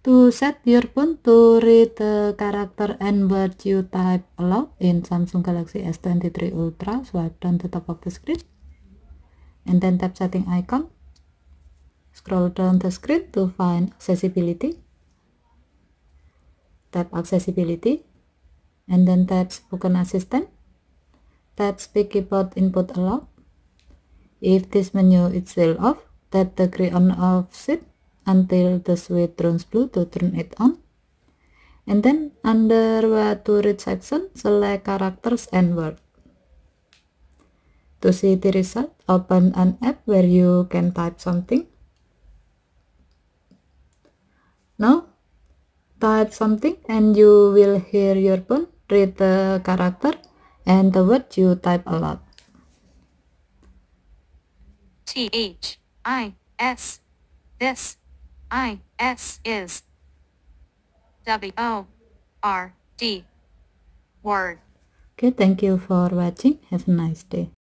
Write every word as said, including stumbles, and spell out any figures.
To set your phone to read the character and word you type aloud in Samsung Galaxy S twenty-three Ultra, swipe down the top of the screen and then tap setting icon. Scroll down the screen to find accessibility. Tap accessibility and then tap spoken assistant. Tap speak keyboard input aloud. If this menu is still off, tap the green on off switch until the switch turns blue to turn it on. And then under what to read section, select characters and word. To see the result, open an app where you can type something. Now, type something and you will hear your phone read the character and the word you type aloud. T H I S. This. I S is. W O R D. Word. Okay, thank you for watching. Have a nice day.